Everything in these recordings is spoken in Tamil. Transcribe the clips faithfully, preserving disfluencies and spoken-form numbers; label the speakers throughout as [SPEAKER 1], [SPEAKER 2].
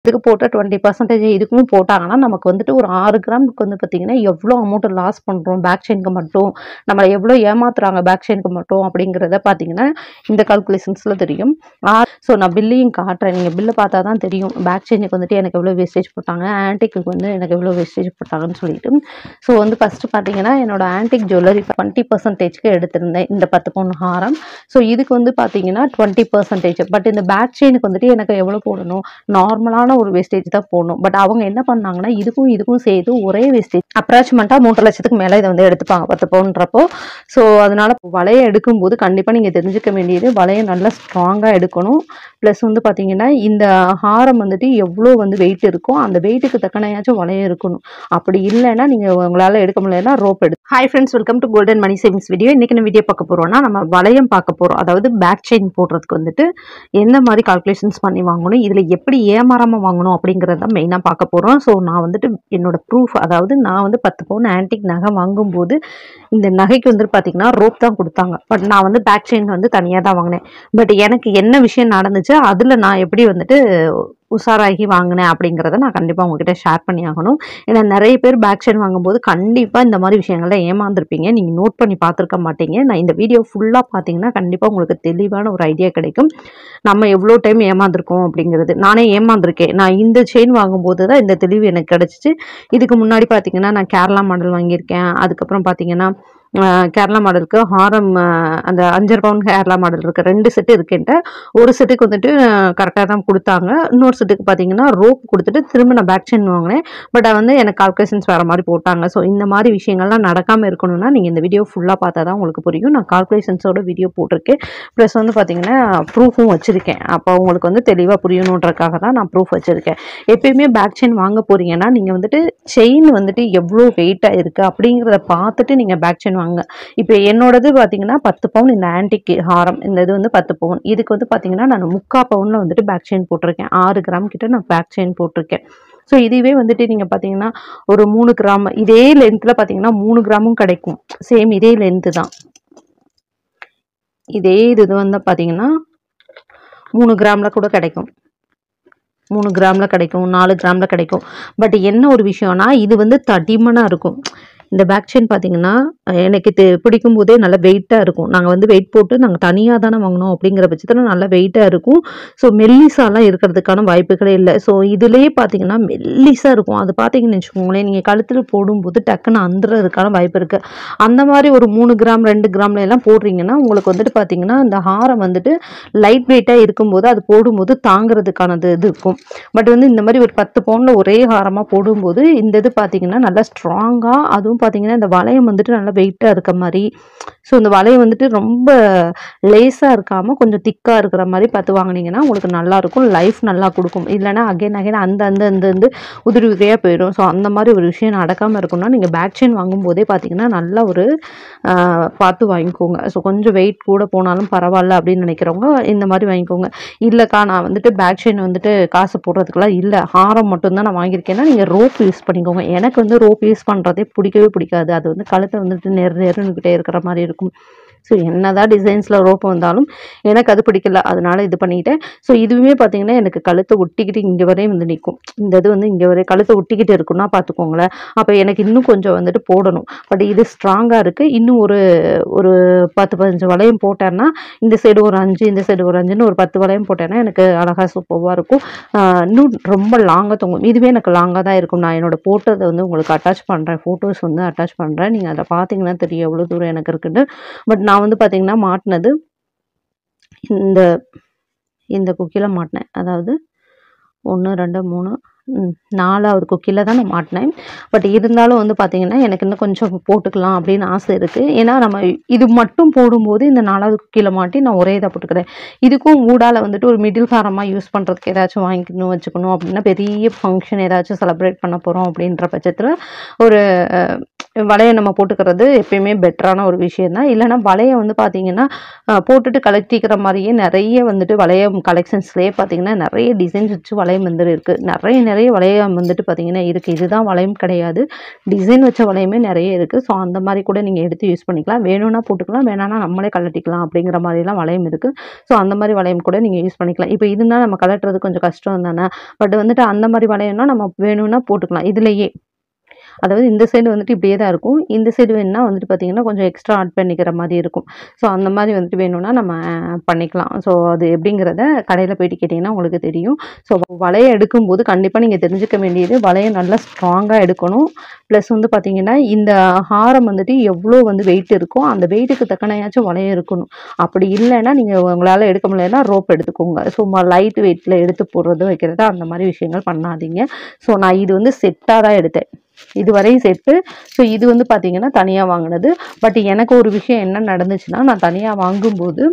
[SPEAKER 1] இதுக்கு போட்ட டுவெண்ட்டி பர்சன்டேஜ் இதுக்கும் போட்டாங்கன்னா நமக்கு வந்துட்டு ஒரு ஆறு கிராமுக்கு வந்து பார்த்தீங்கன்னா எவ்வளோ அமௌண்ட் லாஸ் பண்ணுறோம் பேக் செயினுக்கு மட்டும், நம்மளை எவ்வளோ ஏமாத்துறாங்க பேக் செயினுக்கு மட்டும் அப்படிங்கிறத பார்த்தீங்கன்னா இந்த கால்குலேஷன்ஸில் தெரியும். ஸோ நான் பில்லையும் காட்டுறேன், நீங்கள் பில்லை பார்த்தா தான் தெரியும் பேக் செயினுக்கு வந்துட்டு எனக்கு எவ்வளோ வேஸ்டேஜ் போட்டாங்க, ஆன்டிக்கு வந்து எனக்கு எவ்வளோ வேஸ்டேஜ் போட்டாங்கன்னு சொல்லிட்டு. ஸோ வந்து ஃபஸ்ட்டு பார்த்தீங்கன்னா என்னோட ஆன்டிக் ஜுவல்லரி டுவெண்ட்டி பர்சன்டேஜ்க்கு எடுத்திருந்தேன் இந்த பத்து பவுன் ஹாரம். ஸோ இதுக்கு வந்து பார்த்தீங்கன்னா டுவெண்ட்டி பர்சன்டேஜ். பட் இந்த பேக் செயினுக்கு வந்துட்டு எனக்கு எவ்வளோ போடணும், நார்மலான ஒரு வேஸ்டேஜ் தான் போடணும். பட் அவங்க என்ன பண்ணாங்கன்னா இதுக்கும் இதுக்கும் சேர்த்து ஒரே வேஸ்டேஜ் அப்ராக்சிமேட்டா மூன்று லட்சத்துக்கு மேல இதை வந்து எடுத்துப்பாங்க பத்து பவுன்றப்போ. ஸோ அதனால வளைய எடுக்கும்போது கண்டிப்பா நீங்க தெரிஞ்சுக்க வேண்டியது வளைய நல்லா ஸ்ட்ராங்கா எடுக்கணும். பிளஸ் வந்து பாத்தீங்கன்னா இந்த ஹாரம் வந்துட்டு எவ்வளோ வந்து வெயிட் இருக்கும் அந்த வெயிட்டுக்கு தக்கனையாச்சும் வளைய இருக்கணும். அப்படி இல்லைன்னா நீங்க உங்களால எடுக்க முடியலன்னா ரோப் எடு. Hi friends, welcome to golden money savings video. இன்னைக்கு நம்ம வீடியோ பார்க்க போறோம்னா நம்ம வளையம் பார்க்க போறோம். அதாவது பேக் செயின் போடுறதுக்கு வந்துட்டு எந்த மாதிரி கால்குலேஷன்ஸ் பண்ணி வாங்கணும், இதுல எப்படி ஏமாறாம வாங்கணும் அப்படிங்கிறத மெயினாக பார்க்க போகிறோம். ஸோ நான் வந்துட்டு என்னோட ப்ரூஃப், அதாவது நான் வந்து பத்து பவுன் ஆன்டிக் நகை வாங்கும்போது இந்த நகைக்கு வந்துட்டு பார்த்தீங்கன்னா ரோப் தான் கொடுத்தாங்க. பட் நான் வந்து பேக் செயின் வந்து தனியாக தான் வாங்கினேன். பட் எனக்கு என்ன விஷயம் நடந்துச்சு, அதில் நான் எப்படி வந்துட்டு உஷாராகி வாங்கினேன் அப்படிங்கிறத நான் கண்டிப்பாக உங்ககிட்ட ஷேர் பண்ணி ஆகணும். ஏன்னா நிறைய பேர் பேக் செயின் வாங்கும்போது கண்டிப்பாக இந்த மாதிரி விஷயங்கள்ல ஏமாந்துருப்பீங்க, நீங்கள் நோட் பண்ணி பார்த்துருக்க மாட்டீங்க. நான் இந்த வீடியோ ஃபுல்லாக பார்த்தீங்கன்னா கண்டிப்பாக உங்களுக்கு தெளிவான ஒரு ஐடியா கிடைக்கும் நம்ம எவ்வளோ டைம் ஏமாந்துருக்கோம் அப்படிங்கிறது. நானே ஏமாந்துருக்கேன். நான் இந்த செயின் வாங்கும்போது தான் இந்த தெளிவு எனக்கு கிடச்சிச்சு. இதுக்கு முன்னாடி பார்த்தீங்கன்னா நான் கேரளா மாடல் வாங்கியிருக்கேன். அதுக்கப்புறம் பார்த்தீங்கன்னா கேரளா மாடலுக்கு ஹாரம் அந்த அஞ்சரை பவுன் கேரளா மாடல் இருக்குது, ரெண்டு செட்டு இருக்குன்ட்டு. ஒரு செட்டுக்கு வந்துட்டு கரெக்டாக தான் கொடுத்தாங்க, இன்னொரு செட்டுக்கு பார்த்தீங்கன்னா ரோப் கொடுத்துட்டு திரும்ப நான் பேக் செயின் வாங்கினேன். பட் வந்து எனக்கு கால்குலேஷன்ஸ் வேறு மாதிரி போட்டாங்க. ஸோ இந்த மாதிரி விஷயங்கள்லாம் நடக்காமல் இருக்கணும்னா நீங்கள் இந்த வீடியோ ஃபுல்லாக பார்த்தா தான் உங்களுக்கு புரியும். நான் கால்குலேஷன்ஸோட வீடியோ போட்டிருக்கேன், ப்ளஸ் வந்து பார்த்தீங்கன்னா ப்ரூஃபும் வச்சுருக்கேன். அப்போ உங்களுக்கு வந்து தெளிவாக புரியணுன்றக்காக தான் நான் ப்ரூஃப் வச்சுருக்கேன். எப்பயுமே பேக் செயின் வாங்க போகிறீங்கன்னா நீங்கள் வந்துட்டு செயின் வந்துட்டு எவ்வளோ வெயிட்டாக இருக்குது அப்படிங்கிறத பார்த்துட்டு நீங்கள் பேக் செயின் வாங்க. இப்போ என்னோடது பார்த்தீங்கன்னா பத்து பவுன் இந்த ஆன்டிக் ஹாரம், இந்த இது வந்து பத்து பவுன். இதுக்கு வந்து பார்த்தீங்கன்னா நான் முக்கால் பவுனில் வந்துட்டு பேக் செயின் போட்டிருக்கேன். ஆறு கிராம் கிட்ட நான் பேக் செயின் போட்டிருக்கேன். ஸோ இதுவே வந்துட்டு நீங்கள் பார்த்தீங்கன்னா ஒரு மூணு கிராம் இதே லென்த்தில் பார்த்தீங்கன்னா மூணு கிராமும் கிடைக்கும். சேம் இதே லென்த்து தான். இதே இது வந்து பார்த்தீங்கன்னா மூணு கிராமில் கூட கிடைக்கும், மூணு கிராமில் கிடைக்கும், நாலு கிராமில் கிடைக்கும். பட் என்ன ஒரு விஷயம்னா இது வந்து தடிமனாக இருக்கும். இந்த பேக் செயின் பார்த்தீங்கன்னா எனக்கு இது பிடிக்கும் போதே நல்லா வெயிட்டாக இருக்கும். நாங்கள் வந்து வெயிட் போட்டு நாங்கள் தனியாக தானே வாங்கினோம் அப்படிங்கிற பட்சத்தில் நல்லா வெயிட்டாக இருக்கும். ஸோ மெல்லிசாலாம் இருக்கிறதுக்கான வாய்ப்புகளே இல்லை. ஸோ இதுலேயே பார்த்தீங்கன்னா மெல்லிசாக இருக்கும். அது பார்த்தீங்கன்னு வச்சுக்கோங்களேன், நீங்கள் கழுத்தில் போடும்போது டக்குன்னு அந்துறதுக்கான வாய்ப்பு இருக்குது. அந்த மாதிரி ஒரு மூணு கிராம் ரெண்டு கிராம்ல எல்லாம் போடுறீங்கன்னா உங்களுக்கு வந்துட்டு பார்த்தீங்கன்னா இந்த ஹாரம் வந்துட்டு லைட் வெயிட்டாக இருக்கும்போது அது போடும்போது தாங்கிறதுக்கானது இது இருக்கும். பட் வந்து இந்த மாதிரி ஒரு பத்து பவுனில் ஒரே ஹாரமாக போடும்போது இந்த இது பார்த்தீங்கன்னா நல்லா ஸ்ட்ராங்காக, அதுவும் பார்த்தீங்கன்னா இந்த வளையம் வந்துட்டு நல்லா வெயிட்டாக இருக்க மாதிரி. ஸோ இந்த வளையம் வந்துட்டு ரொம்ப லேஸாக இருக்காமல் கொஞ்சம் திக்காக இருக்கிற மாதிரி பார்த்து வாங்கினீங்கன்னா உங்களுக்கு நல்லாயிருக்கும், லைஃப் நல்லா கொடுக்கும். இல்லைனா அகைன் அகைன் அந்த அந்த அந்த வந்து உதிரி உதிரியாக போயிடும். ஸோ அந்த மாதிரி ஒரு விஷயம் நடக்காமல் இருக்கும்னா நீங்கள் பேக் செயின் வாங்கும்போதே பார்த்தீங்கன்னா நல்லா ஒரு பார்த்து வாங்கிக்கோங்க. ஸோ கொஞ்சம் வெயிட் கூட போனாலும் பரவாயில்ல அப்படின்னு நினைக்கிறவங்க இந்த மாதிரி வாங்கிக்கோங்க. இல்லைக்கா நான் வந்துட்டு பேக் செயின் வந்துட்டு காசு போடுறதுக்குலாம் இல்லை, ஹாரம் மட்டும்தான் நான் வாங்கியிருக்கேன்னா நீங்கள் ரோப் யூஸ் பண்ணிக்கோங்க. எனக்கு வந்து ரோப் யூஸ் பண்ணுறதே பிடிக்கவே பிடிக்காது. அது வந்து கழுத்தை வந்துட்டு நெரு நெருன்னுக்கிட்டே இருக்கிற மாதிரி இருக்கும். ஸோ என்னதான் டிசைன்ஸில் ரோப் வந்தாலும் எனக்கு அது பிடிக்கல, அதனால இது பண்ணிட்டேன். ஸோ இதுவுமே பார்த்தீங்கன்னா எனக்கு கழுத்தை ஒட்டிக்கிட்டு இங்கே வரையும் வந்து நிற்கும். இந்த இது வந்து இங்கே வரையும் கழுத்தை ஒட்டிக்கிட்டு இருக்குன்னா பார்த்துக்கோங்களேன். அப்போ எனக்கு இன்னும் கொஞ்சம் வந்துட்டு போடணும். பட் இது ஸ்ட்ராங்காக இருக்குது. இன்னும் ஒரு ஒரு பத்து பதினஞ்சு வளையம் போட்டேன்னா இந்த சைடு ஒரு அஞ்சு இந்த சைடு ஒரு அஞ்சுன்னு ஒரு பத்து வளையம் போட்டேன்னா எனக்கு அழகாக சூப்பராக இருக்கும். இன்னும் ரொம்ப லாங்காக தொங்கும். இதுவே எனக்கு லாங்காக தான் இருக்கும். நான் என்னோட போட்டதை வந்து உங்களுக்கு அட்டாச் பண்ணுறேன், ஃபோட்டோஸ் வந்து அட்டாச் பண்ணுறேன். நீங்கள் அதை பார்த்தீங்கன்னா தெரியும் எவ்வளோ தூரம் எனக்கு இருக்குன்னு. பட் நான் வந்து பார்த்தீங்கன்னா மாட்டினது இந்த இந்த குக்கியில் மாட்டினேன். அதாவது ஒன்று ரெண்டு மூணு நாலாவது குக்கியில் தான் நான் மாட்டினேன். பட் இருந்தாலும் வந்து பார்த்தீங்கன்னா எனக்கு இன்னும் கொஞ்சம் போட்டுக்கலாம் அப்படின்னு ஆசை இருக்குது. ஏன்னா நம்ம இது மட்டும் போடும்போது இந்த நாலாவது குக்கியில் மாட்டி நான் ஒரே இதாக போட்டுக்கிறேன். இதுக்கும் ஊடால வந்துட்டு ஒரு மிடில் ஹாரமாக யூஸ் பண்ணுறதுக்கு ஏதாச்சும் வாங்கிக்கணும் வச்சுக்கணும் அப்படின்னா பெரிய ஃபங்க்ஷன் ஏதாச்சும் செலிப்ரேட் பண்ண போகிறோம் அப்படின்ற பட்சத்தில் ஒரு வளையம் நம்ம போட்டுக்கிறது எப்பயுமே பெட்டரான ஒரு விஷயம் தான். இல்லைன்னா வளையம் வந்து பார்த்தீங்கன்னா போட்டுட்டு கலட்டிக்கிற மாதிரியே நிறைய வந்துட்டு வளையம் கலெக்ஷன்ஸ்லேயே பார்த்தீங்கன்னா நிறைய டிசைன்ஸ் வச்சு வளையம் வந்துட்டு இருக்குது. நிறைய நிறைய வளையம் வந்துட்டு பார்த்தீங்கன்னா இருக்குது. இதுதான் வளையம் கிடையாது, டிசைன் வச்ச வளையமே நிறைய இருக்குது. ஸோ அந்த மாதிரி கூட நீங்கள் எடுத்து யூஸ் பண்ணிக்கலாம். வேணும்னா போட்டுக்கலாம், வேணான்னா நம்மளே கலட்டிக்கலாம் அப்படிங்கிற மாதிரிலாம் வளையம் இருக்குது. ஸோ அந்த மாதிரி வளையம் கூட நீங்கள் யூஸ் பண்ணிக்கலாம். இப்போ இதுனா நம்ம கலட்டுறது கொஞ்சம் கஷ்டம் தானே, பட் வந்துட்டு அந்த மாதிரி வளையம்னா நம்ம வேணும்னா போட்டுக்கலாம் இதுலேயே. அதாவது இந்த சைடு வந்துட்டு இப்படியே தான் இருக்கும், இந்த சைடு வேணும்னா வந்துட்டு பார்த்தீங்கன்னா கொஞ்சம் எக்ஸ்ட்ரா ஆட் பண்ணிக்கிற மாதிரி இருக்கும். ஸோ அந்த மாதிரி வந்துட்டு வேணும்னா நம்ம பண்ணிக்கலாம். ஸோ அது எப்படிங்கிறத கடையில் போயிட்டு கேட்டிங்கன்னா உங்களுக்கு தெரியும். ஸோ வளையம் எடுக்கும்போது கண்டிப்பாக நீங்கள் தெரிஞ்சுக்க வேண்டியது வளையம் நல்லா ஸ்ட்ராங்காக எடுக்கணும். ப்ளஸ் வந்து பார்த்தீங்கன்னா இந்த ஹாரம் வந்துட்டு எவ்வளோ வந்து வெயிட் இருக்கும் அந்த வெயிட்டுக்கு தக்கனையாச்சும் வளையம் இருக்கணும். அப்படி இல்லைன்னா நீங்கள் உங்களால் எடுக்க முடியலைன்னா ரோப் எடுத்துக்கோங்க. ஸோ லைட் வெயிட்டில் எடுத்து போடுறது வைக்கிறது அந்த மாதிரி விஷயங்கள் பண்ணாதீங்க. ஸோ நான் இது வந்து செட்டாக தான் எடுத்தேன், இதுவரையும் செட்டு. ஸோ இது வந்து பார்த்தீங்கன்னா தனியாக வாங்கினது. பட் எனக்கு ஒரு விஷயம் என்ன நடந்துச்சுன்னா, நான் தனியாக வாங்கும்போது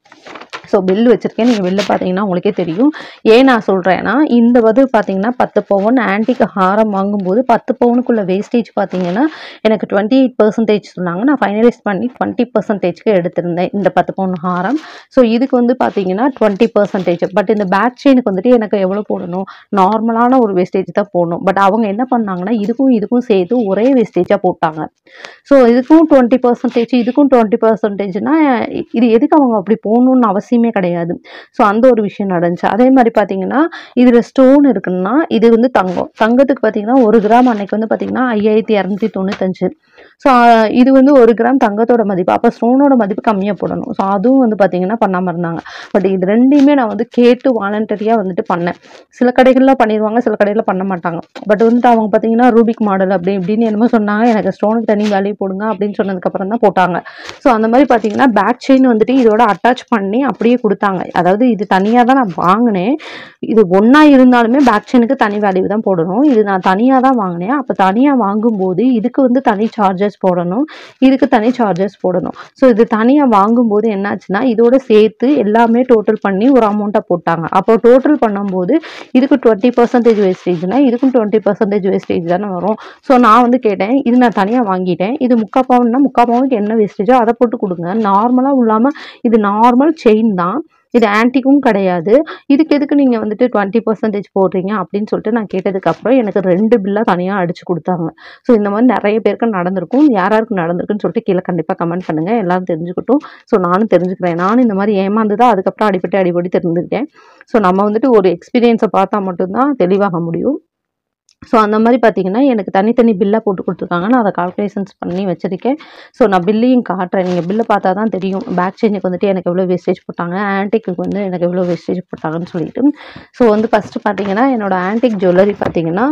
[SPEAKER 1] ஸோ பில் வச்சுருக்கேன், நீங்கள் வெளில பார்த்தீங்கன்னா உங்களுக்கே தெரியும். ஏன் நான் சொல்கிறேன்னா, இந்த வந்து பார்த்தீங்கன்னா பத்து பவுன் ஆன்டிக் ஹாரம் வாங்கும்போது பத்து பவுனுக்குள்ள வேஸ்டேஜ் பார்த்தீங்கன்னா எனக்கு டுவெண்ட்டி எயிட் பர்சன்டேஜ் சொன்னாங்க. நான் ஃபைனலைஸ் பண்ணி டுவெண்ட்டி பர்சன்டேஜ்க்கு எடுத்திருந்தேன் இந்த பத்து பவுன் ஹாரம். ஸோ இதுக்கு வந்து பார்த்தீங்கன்னா டுவெண்ட்டி பர்சன்டேஜ். பட் இந்த பேக் செயினுக்கு வந்துட்டு எனக்கு எவ்வளோ போடணும், நார்மலான ஒரு வேஸ்டேஜ் தான் போடணும். பட் அவங்க என்ன பண்ணாங்கன்னா இதுக்கும் இதுக்கும் சேர்த்து ஒரே வேஸ்டேஜாக போட்டாங்க. ஸோ இதுக்கும் டுவெண்ட்டி பர்சன்டேஜ் இதுக்கும் டுவெண்ட்டி பர்சன்டேஜ்னா இது எதுக்கு அவங்க அப்படி போகணுன்னு அவசியமே கிடையாது. ஸோ அந்த ஒரு விஷயம் நடந்துச்சு. அதே மாதிரி பார்த்தீங்கன்னா இதில் ஸ்டோன் இருக்குன்னா இது வந்து தங்கம். தங்கத்துக்கு பார்த்தீங்கன்னா ஒரு கிராம் அன்னைக்கு வந்து பார்த்தீங்கன்னா ஐயாயிரத்தி இரநூத்தி தொண்ணூத்தஞ்சு. ஸோ இது வந்து ஒரு கிராம் தங்கத்தோட மதிப்பு, அப்போ ஸ்டோனோட மதிப்பு கம்மியாக போடணும். ஸோ அதுவும் வந்து பார்த்தீங்கன்னா பண்ணாமல் இருந்தாங்க. பட் இது ரெண்டையுமே நான் வந்து கேட்டு வாலண்டரியாக வந்துட்டு பண்ணேன். சில கடைகளில் பண்ணிடுவாங்க, சில கடையில் பண்ண மாட்டாங்க. பட் வந்துட்டு அவங்க பார்த்தீங்கன்னா ரூபிக் மாடல் அப்படி இப்படின்னு என்னமோ சொன்னாங்க. எனக்கு ஸ்டோனுக்கு தனி வேல்யூ போடுங்க அப்படின்னு சொன்னதுக்கப்புறம் தான் போட்டாங்க. ஸோ அந்த மாதிரி பார்த்தீங்கன்னா பேக் செயின் வந்துட்டு இதோட அட்டாச் பண்ணி அப்படியே கொடுத்தாங்க. அதாவது இது தனியாக தான் நான் வாங்கினேன். இது ஒன்றா இருந்தாலுமே பேக் செயினுக்கு தனி வேல்யூ தான் போடணும். இது நான் தனியாக தான் வாங்கினேன். அப்போ தனியாக வாங்கும்போது இதுக்கு வந்து தனி சார்ஜஸ் போடணும், இதுக்கு தனி சார்ஜஸ் போடணும். ஸோ இது தனியாக வாங்கும்போது என்னாச்சுன்னா இதோட சேர்த்து எல்லாமே டோட்டல் பண்ணி ஒரு அமௌண்ட்டாக போட்டாங்க. அப்போ டோட்டல் பண்ணும்போது இதுக்கு டுவெண்ட்டி பர்சன்டேஜ் வேஸ்டேஜ்னா இதுக்கும் டுவெண்ட்டி பர்சன்டேஜ் வேஸ்டேஜ் தானே வரும். ஸோ நான் வந்து கேட்டேன், இது நான் தனியாக வாங்கிட்டேன், இது முக்கால் பவுன்னா முக்கால் பவுனுக்கு என்ன வேஸ்டேஜோ அதை போட்டு கொடுங்க. நார்மலாக இல்லாமல் இது நார்மல் செயின் தான், இது ஆன்டிக்கும் கிடையாது, இதுக்கு எதுக்கு நீங்கள் வந்துட்டு டுவெண்ட்டி பர்சன்டேஜ் போடுறீங்க அப்படின்னு சொல்லிட்டு நான் கேட்டதுக்கப்புறம் எனக்கு ரெண்டு பில்லாக தனியாக அடிச்சு கொடுத்தாங்க. ஸோ இந்த மாதிரி நிறைய பேருக்கு நடந்திருக்கும். யார் யாருக்கு நடந்திருக்குன்னு சொல்லிட்டு கீழே கண்டிப்பாக கமெண்ட் பண்ணுங்கள், எல்லாரும் தெரிஞ்சுக்கிட்டும். ஸோ நானும் தெரிஞ்சுக்கிறேன். நானும் இந்த மாதிரி ஏமாந்து தான் அதுக்கப்புறம் அடிப்பட்டு அடிப்படி தெரிஞ்சுக்கிட்டேன். ஸோ நம்ம வந்துட்டு ஒரு எக்ஸ்பீரியன்ஸை பார்த்தா மட்டும்தான் தெளிவாக முடியும். ஸோ அந்த மாதிரி பார்த்தீங்கன்னா எனக்கு தனித்தனி பில்லாக போட்டு கொடுத்துருக்காங்க. நான் அதை கால்குலேஷன்ஸ் பண்ணி வச்சுருக்கேன். ஸோ நான் பில்லையும் காட்டுறேன், நீங்கள் பில்லை பார்த்தா தான் தெரியும் பேக் செயினுக்கு வந்துட்டு எனக்கு எவ்வளோ வேஸ்டேஜ் போட்டாங்க, ஆன்டிக்கு வந்து எனக்கு எவ்வளோ வேஸ்டேஜ் போட்டாங்கன்னு சொல்லிட்டு. ஸோ வந்து ஃபஸ்ட்டு பார்த்தீங்கன்னா என்னோடய ஆன்டிக் ஜுவல்லரி பார்த்தீங்கன்னா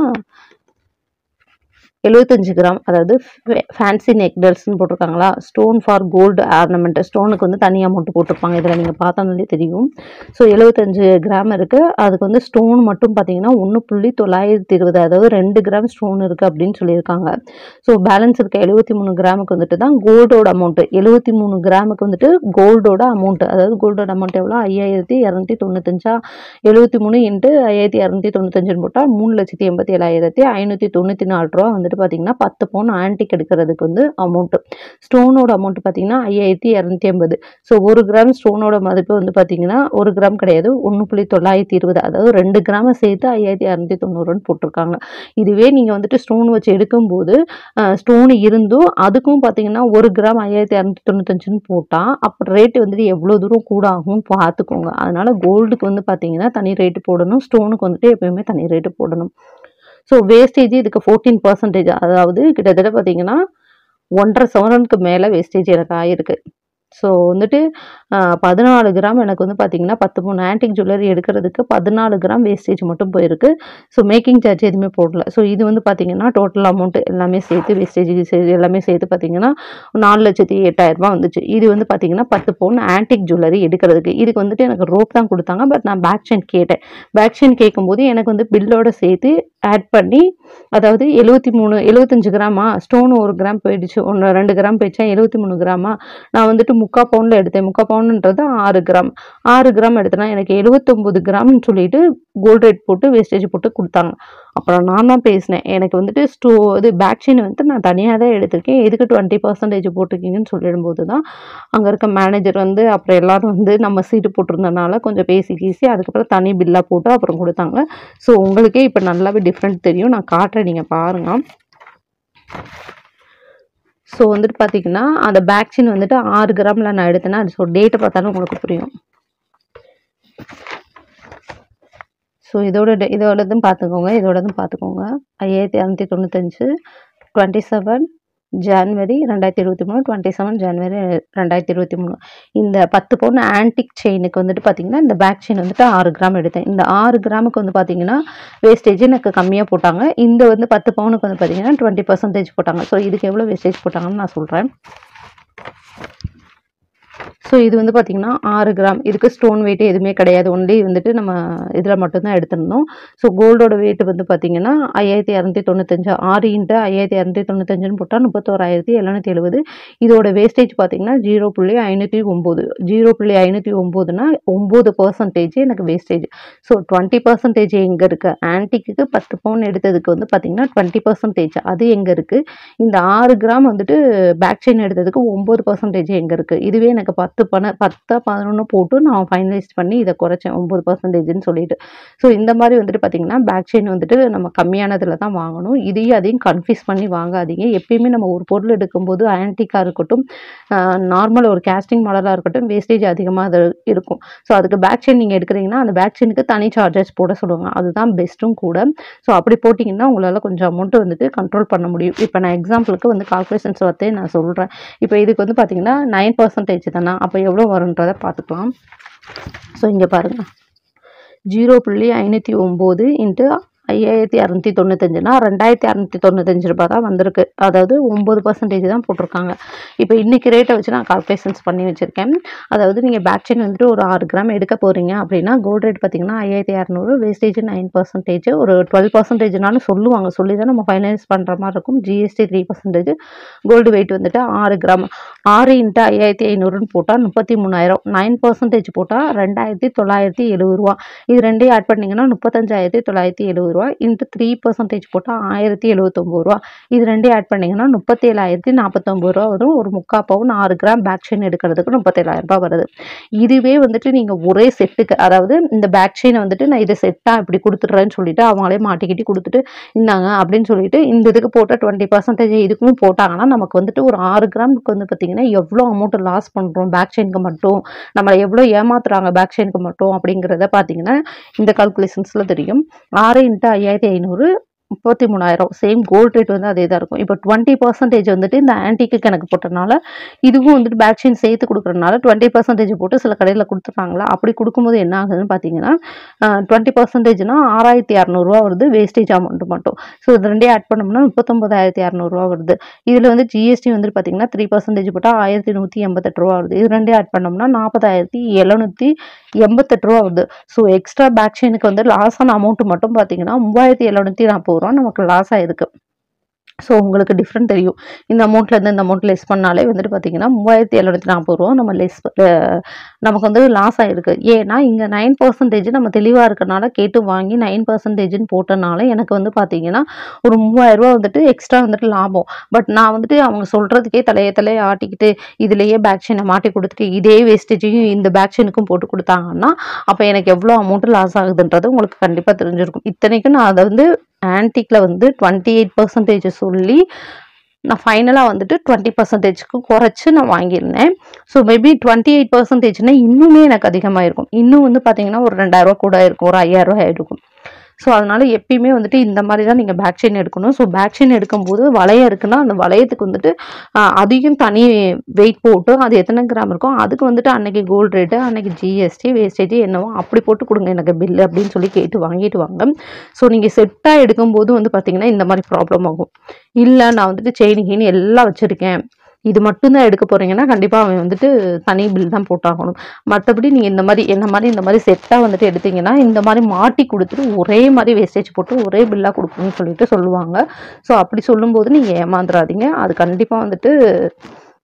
[SPEAKER 1] எழுபத்தஞ்சு கிராம், அதாவது ஃபேன்சி நெக்லஸ்ன்னு போட்டிருக்காங்களா, ஸ்டோன் ஃபார் கோல்டு ஆர்னமெண்ட், ஸ்டோனுக்கு வந்து தனி அமௌண்ட் போட்டிருப்பாங்க. இதில் நீங்கள் பார்த்தாலே தெரியும். ஸோ எழுபத்தஞ்சு கிராம் இருக்குது. அதுக்கு வந்து ஸ்டோன் மட்டும் பார்த்தீங்கன்னா ஒன்று புள்ளி தொள்ளாயிரத்தி இருபது, அதாவது ரெண்டு கிராம் ஸ்டோன் இருக்குது அப்படின்னு சொல்லியிருக்காங்க. ஸோ பேலன்ஸ் இருக்க எழுபத்தி மூணு கிராமுக்கு வந்துட்டு தான் கோல்டோட அமௌண்ட்டு. எழுபத்தி மூணு கிராமுக்கு வந்துட்டு கோல்டோட அமௌண்ட்டு, அதாவது கோல்டோட அமௌண்ட் எவ்வளோ, ஐயாயிரத்தி இரநூத்தி தொண்ணூத்தஞ்சா, எழுபத்தி மூணு இன்ட்டு ஐயாயிரத்தி இரநூத்தி தொண்ணூத்தஞ்சுன்னு போட்டால் மூணு லட்சத்தி எண்பத்தி ஏழாயிரத்தி ஐநூற்றி தொண்ணூற்றி நாலு ரூபா வந்து பார்த்தீங்கன்னா பத்து பவுன் ஆன்டிக் எடுக்கிறதுக்கு வந்து அமௌண்ட். ஸ்டோனோட அமௌண்ட் பார்த்தீங்கன்னா ஐயாயிரத்தி இரநூத்தி ஐம்பது. ஸோ ஒரு கிராம் ஸ்டோனோட மதிப்பு வந்து பார்த்தீங்கன்னா ஒரு கிராம் கிடையாது, ஒன்று புள்ளி தொள்ளாயிரத்தி இருபது, அதாவது ரெண்டு கிராமை சேர்த்து ஐயாயிரத்தி இரநூத்தி தொண்ணூறுன்னு போட்டிருக்காங்க. இதுவே நீங்கள் வந்துட்டு ஸ்டோன் வச்சு எடுக்கும்போது ஸ்டோன் இருந்தும் அதுக்கும் பார்த்தீங்கன்னா ஒரு கிராம் ஐயாயிரத்தி இரநூத்தி தொண்ணூத்தஞ்சுன்னு போட்டால் அப்போ ரேட்டு வந்துட்டு எவ்வளோ தூரம் கூட ஆகும் பார்த்துக்கோங்க. அதனால கோல்டுக்கு வந்து பார்த்தீங்கன்னா தனி ரேட்டு போடணும், ஸ்டோனுக்கு வந்துட்டு எப்பயுமே தனி ரேட்டு போடணும். ஸோ வேஸ்டேஜ் இதுக்கு ஃபோர்டீன் பர்சன்டேஜ், அதாவது கிட்டத்தட்ட பார்த்தீங்கன்னா ஒன்றரை சவரனுக்கு மேலே வேஸ்டேஜ் எனக்கு ஆகிருக்கு. ஸோ வந்துட்டு பதினாலு கிராம் எனக்கு வந்து பார்த்தீங்கன்னா பத்து மூணு ஆன்டிக் ஜுவல்லரி எடுக்கிறதுக்கு பதினாலு கிராம் வேஸ்டேஜ் மட்டும் போயிருக்கு. ஸோ மேக்கிங் சார்ஜ் எதுவுமே போடல. ஸோ இது வந்து பார்த்தீங்கன்னா டோட்டல் அமௌண்ட்டு எல்லாமே சேர்த்து வேஸ்டேஜ் எல்லாமே சேர்த்து பார்த்தீங்கன்னா நாலு லட்சத்தி எட்டாயிரம் ரூபாய் வந்துச்சு. இது வந்து பார்த்தீங்கன்னா பத்து பவுன் ஆன்டிக் ஜுவல்லரி எடுக்கிறதுக்கு. இதுக்கு வந்துட்டு எனக்கு ரோப் தான் கொடுத்தாங்க. பட் நான் பேக் செயின் கேட்டேன். பேக் செயின் கேட்கும்போது எனக்கு வந்து பில்லோட சேர்த்து ஆட் பண்ணி, அதாவது எழுபத்தி மூணு எழுபத்தஞ்சு கிராமா, ஸ்டோன் ஒரு கிராம் போயிடுச்சு, ஒன்று ரெண்டு கிராம் போயிடுச்சா, எழுபத்தி மூணு கிராமா, நான் வந்துட்டு முக்கா பவுன்ல எடுத்தேன். முக்கா பவுன்ன்றது ஆறு கிராம். ஆறு கிராம் எடுத்தேன்னா எனக்கு எழுபத்தொன்பது கிராம்னு சொல்லிட்டு கோல்ட் ரேட் போட்டு வேஸ்டேஜ் போட்டு குடுத்தாங்க. அப்புறம் நான் தான் பேசினேன். எனக்கு வந்துட்டு ஸ்டோ இது பேக் செயின் வந்துட்டு நான் தனியா தான் எடுத்திருக்கேன். எதுக்கு இருபது சதவீதம் போட்டிருக்கீங்கன்னு சொல்லிடும்போது தான், அங்க இருக்க மேனேஜர் வந்து அப்புறம் எல்லாரும் வந்து நம்ம சீட்டு போட்டிருந்தனால கொஞ்சம் பேசி கீசி அதுக்கப்புறம் தனி பில்லா போட்டு அப்புறம் குடுத்தாங்க. ஸோ உங்களுக்கே இப்ப நல்லாவே டிஃபரெண்ட் தெரியும். நான் காட்டுறேன் நீங்க பாருங்க. ஸோ வந்துட்டு பார்த்தீங்கன்னா, அந்த பேக் செயின் வந்துட்டு ஆறு கிராம்ல நான் எடுத்தேன்னா, ஸோ டேட்ட பார்த்தாலும் உங்களுக்கு புரியும். ஸோ இதோட டே இதோடதும் பார்த்துக்கோங்க. இதோடதும் பார்த்துக்கோங்க. ஐயாயிரத்து அறுநூற்று தொண்ணூற்று ஐந்து இருபத்தி ஏழு ஜனவரி இரண்டாயிரத்து இருபத்தி மூன்று இருபத்தி ஏழு ஜனவரி இரண்டாயிரத்து இருபத்தி மூன்று இந்த பத்து பவுன் ஆன்டிக் செயினுக்கு வந்துட்டு பார்த்தீங்கன்னா, இந்த பேக் செயின் வந்துட்டு ஆறு கிராம் எடுத்தேன். இந்த ஆறு கிராமுக்கு வந்து பார்த்தீங்கன்னா, வேஸ்டேஜ் எனக்கு கம்மியா போட்டாங்க. இந்த வந்து பத்து பவுனுக்கு வந்து பார்த்தீங்கன்னா, இருபது சதவீதம் போட்டாங்க. ஸோ இதுக்கு எவ்வளோ வேஸ்டேஜ் போட்டாங்கன்னு நான் சொல்றேன். ஸோ இது வந்து பார்த்தீங்கன்னா, ஆறு கிராம். இதுக்கு ஸ்டோன் வெயிட் எதுவுமே கிடையாது. ஒன்லி வந்துட்டு நம்ம இதில மட்டும் தான் எடுத்திருந்தோம். ஸோ கோல்டோட வெயிட் வந்து பார்த்தீங்கன்னா, ஐயாயிரத்து அறுநூற்று தொண்ணூற்று ஐந்து ஆறு இன்டு ஐயாயிரத்து அறுநூற்று தொண்ணூற்று ஐந்துன்னு போட்டா முப்பத்தி ஓராயிரத்து எழுநூற்று எழுபது. இதோட வேஸ்டேஜ் பார்த்தீங்கன்னா, பூஜ்ஜியம் புள்ளி ஐநூற்று ஒன்பது பூஜ்ஜியம் புள்ளி ஐநூற்று ஒன்பதுனா ஒன்பது சதவீதம் எனக்கு வேஸ்டேஜ். ஸோ இருபது சதவீதம் எங்க இருக்கு? ஆன்டிக்கு பத்து பவுன் எடுத்ததுக்கு வந்து பார்த்தீங்கன்னா, இருபது சதவீதம் அது எங்க இருக்கு? இந்த ஆறு கிராம் வந்துட்டு பேக் செயின் எடுத்ததுக்கு ஒன்பது சதவீதம் எங்க இருக்கு? இதுவே எனக்கு பத்து பண பத்து பதினொன்று போட்டு நான் ஃபைனலைஸ் பண்ணி இத குறைச்சேன் ஒன்பது சதவீதம்னு சொல்லிட்டு. ஸோ இந்த மாரி வந்துட்டு பார்த்தீங்கன்னா, பேக் செயின் வந்துட்டு நம்ம கம்மியானதுல தான் வாங்கணும். இதையும் அதையும் கன்ஃப்யூஸ் பண்ணி வாங்காதீங்க. எப்பயுமே நம்ம ஒரு பொருள் எடுக்கும்போது ஆன்டிக்கா இருக்கட்டும், அ நார்மல் ஒரு கேஸ்டிங் மாடலா இருக்கட்டும், வேஸ்டேஜ் அதிகமா அது இருக்கும். ஸோ அதுக்கு பேக் செயின் நீங்க எடுக்கிறீங்கன்னா, அந்த பேக் செயினுக்கு தனி சார்ஜஸ் போட சொல்லுவாங்க. அதுதான் பெஸ்ட்டும் கூட. ஸோ அப்படி போட்டீங்கன்னா, உங்களால கொஞ்சம் அமௌண்ட் வந்துட்டு கண்ட்ரோல் பண்ண முடியும். இப்ப நான் எக்ஸாம்பிளுக்கு வந்து கால்குலேஷன்ஸ் வச்சே நான் சொல்றேன். இப்ப இதுக்கு வந்து பார்த்தீங்கன்னா, ஒன்பது சதவீதம் தானா? அப்ப எவ்வளோ வரும்ன்றத பார்த்துக்கலாம். ஸோ இங்க பாருங்க. பூஜ்ஜியம் புள்ளி ஐநூற்று ஒன்பது இன்டு ஐயாயிரத்து அறுநூற்று தொண்ணூற்று ஐந்துனா இரண்டாயிரத்து அறுநூற்று தொண்ணூற்று ஐந்து ரூபாய் தான் வந்திருக்கு. அதாவது ஒன்பது சதவீதம் தான் போட்டிருக்காங்க. இப்போ இன்னைக்கு ரேட்டை வச்சு நான் கால்குலேஷன்ஸ் பண்ணி வச்சிருக்கேன். அதாவது நீங்க பேக் செயின் வந்துட்டு ஒரு ஆறு கிராம் எடுக்க போறீங்க அப்படின்னா, கோல்ட் ரேட் பார்த்தீங்கன்னா ஐயாயிரத்து அறுநூறு வேஸ்டேஜ் ஒன்பது சதவீதம் ஒரு பன்னிரண்டு சதவீதம்னாலும் சொல்லுவாங்க. சொல்லி தான் நம்ம ஃபைனலைஸ் பண்ற மாதிரி இருக்கும். ஜிஎஸ்டி மூன்று சதவீதம் கோல்டு வெயிட் வந்துட்டு ஆறு கிராம் ஆறு இன்ட்டு ஐயாயிரத்து ஐநூறுன்னு போட்டா முப்பத்தி மூணாயிரம் ஒன்பது சதவீதம் போட்டா இரண்டாயிரத்து தொள்ளாயிரத்து எழுபது ரூபாய். இது ரெண்டையும் ஆட் பண்ணீங்கன்னா முப்பத்தஞ்சாயிரத்து தொள்ளாயிரத்து எழுபது ரூபாய் இன்ட்டு மூன்று சதவீதம் போட்டா ஆயிரத்து எழுபத்தி ஒன்பது ரூபாய். இது ரெண்டையும் ஆட் பண்ணீங்கன்னா முப்பத்தி ஏழாயிரத்து நாற்பத்தி ஒன்பது ரூபாய் வரும். ஒரு முக்கால் பவுன் ஆறு கிராம் பேக் செயின் எடுக்கிறதுக்கு முப்பத்தி ஏழாயிரம் ரூபாய் வருது. இதுவே வந்துட்டு நீங்க ஒரே செட்டுக்கு, அதாவது இந்த பேக் செயினை வந்துட்டு நான் இதை செட்டா இப்படி கொடுத்துட்றேன்னு சொல்லிட்டு அவங்களே மாட்டிக்கிட்டி கொடுத்துட்டு இந்தாங்க அப்படின்னு சொல்லிட்டு இந்த இதுக்கு போட்ட இருபது சதவீதம் இதுக்கும் போட்டாங்கன்னா, நமக்கு வந்துட்டு ஒரு ஆறு கிராமுக்கு வந்து பார்த்தீங்கன்னா, எவ்வளோ அமௌண்ட் லாஸ் பண்றோம் பேக் செயினுக்கு மட்டும், நம்மளை எவ்வளோ ஏமாத்துறாங்க பேக் செயினுக்கு மட்டும் அப்படிங்கிறத பார்த்தீங்கன்னா, இந்த கால்குலேஷன்ஸ்ல தெரியும். ஆறு இன்ட்டு ஐயாயிரத்து ஐநூறு முப்பத்தி மூணாயிரம் சேம் கோல்ட் ரேட் வந்து அதே தான் இருக்கும். இப்போ இருபது சதவீதம் வந்துட்டு இந்த ஆன்டிக்கு கணக்கு போட்டனால, இதுவும் வந்துட்டு பேக் செயின் சேர்த்து கொடுக்குறதுனால இருபது சதவீதம் போட்டு சில கடையில் கொடுத்துருக்காங்களா, அப்படி கொடுக்கும்போது என்ன ஆகுதுன்னு பார்த்தீங்கன்னா, இருபது சதவீதம்னா ஆறாயிரத்தி இரநூறுவா வருது வேஸ்டேஜ் அமௌண்ட் மட்டும். ஸோ இது ரெண்டையும் ஆட் பண்ணோம்னா முப்பத்தொன்பதாயிரத்தி இரநூறுவா வருது. இதில் வந்து ஜிஎஸ்டி வந்து பார்த்தீங்கன்னா த்ரீ பர்சன்டேஜ் போட்டால் ஆயிரத்தி நூற்றி எண்பத்தெட்டு ரூபா வருது. இது ரெண்டையும் ஆட் பண்ணோம்னா நாற்பதாயிரத்தி எழுநூற்றி எண்பத்தெட்டு ரூபா வருது. ஸோ எக்ஸ்ட்ரா பேக் செயினுக்கு வந்து லாஸ் ஆன அமௌண்ட் மட்டும் பார்த்தீங்கன்னா மூவாயிரத்தி எழுநூற்றி நாற்பது ரூபா நமக்கு லாஸ் ஆயிருக்கு. ஸோ உங்களுக்கு டிஃப்ரெண்ட் தெரியும். இந்த அமௌண்ட்லேருந்து இந்த அமௌண்ட் லெஸ் பண்ணாலே வந்துட்டு பார்த்தீங்கன்னா மூவாயிரத்தி எழுநூற்றி நாற்பது ரூபா நம்ம லெஸ் நமக்கு வந்து லாஸ் ஆகிருக்கு. ஏன்னா இங்கே நைன் பர்சன்டேஜ் நம்ம தெளிவாக இருக்கனால கேட்டு வாங்கி நைன் பர்சன்டேஜ்னு போட்டனால எனக்கு வந்து பார்த்தீங்கன்னா ஒரு மூவாயிரம் ரூபா வந்துட்டு எக்ஸ்ட்ரா வந்துட்டு லாபம். பட் நான் வந்துட்டு அவங்க சொல்கிறதுக்கே தலையை தலையை ஆட்டிக்கிட்டு இதுலேயே பேக் செயினை மாட்டி கொடுத்துட்டு இதே வேஸ்டேஜையும் இந்த பேக் செயினுக்கும் போட்டு கொடுத்தாங்கன்னா, அப்போ எனக்கு எவ்வளோ அமௌண்ட் லாஸ் ஆகுதுன்றது உங்களுக்கு கண்டிப்பாக தெரிஞ்சிருக்கும். இத்தனைக்கும் நான் அதை வந்து ஆன்டிக்ல வந்து இருபத்தி எட்டு பர்சன்டேஜ் சொல்லி நான் ஃபைனலாக வந்துட்டு இருபது பர்சன்டேஜ்க்கு குறைச்சி நான் வாங்கியிருந்தேன். ஸோ மேபி இருபத்தி எட்டு பர்சன்டேஜ்னா இன்னுமே எனக்கு அதிகமாக இருக்கும். இன்னும் வந்து பார்த்தீங்கன்னா ஒரு ரெண்டாயிரம் ரூபா கூட இருக்கும், ஒரு ஐயாயிரம் ரூபாய் இருக்கும். ஸோ அதனால எப்பயுமே வந்துட்டு இந்த மாதிரி தான் நீங்கள் பேக் செயின் எடுக்கணும். ஸோ பேக் செயின் எடுக்கும்போது வளையம் இருக்குன்னா அந்த வளையத்துக்கு வந்துட்டு அதிகம் தனி வெயிட் போட்டு அது எத்தனை கிராம் இருக்கும் அதுக்கு வந்துட்டு அன்னைக்கு கோல்டு ரேட்டு அன்னைக்கு ஜிஎஸ்டி வேஸ்டேஜ் என்னவோ அப்படி போட்டு கொடுங்க எனக்கு பில்லு அப்படின்னு சொல்லி கேட்டு வாங்கிட்டு வாங்க. ஸோ நீங்கள் செட்டாக எடுக்கும்போது வந்து பார்த்தீங்கன்னா இந்த மாதிரி ப்ராப்ளம் ஆகும். இல்லை நான் வந்துட்டு செயின் கீன் எல்லாம் வச்சுருக்கேன், இது மட்டும்தான் எடுக்க போறீங்கன்னா கண்டிப்பாக அவன் வந்துட்டு தனி பில் தான் போட்டாகணும். மற்றபடி நீங்கள் இந்த மாதிரி என்ன மாதிரி இந்த மாதிரி செட்டாக வந்துட்டு எடுத்தீங்கன்னா இந்த மாதிரி மாட்டி கொடுத்துட்டு ஒரே மாதிரி வேஸ்டேஜ் போட்டு ஒரே பில்லாக கொடுக்கணும்னு சொல்லிட்டு சொல்லுவாங்க. ஸோ அப்படி சொல்லும்போது நீங்கள் ஏமாந்துடாதீங்க. அது கண்டிப்பாக வந்துட்டு